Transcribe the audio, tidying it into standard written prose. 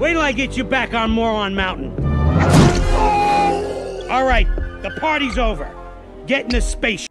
Wait till I get you back on Moron Mountain. All right, the party's over. Get in the spaceship.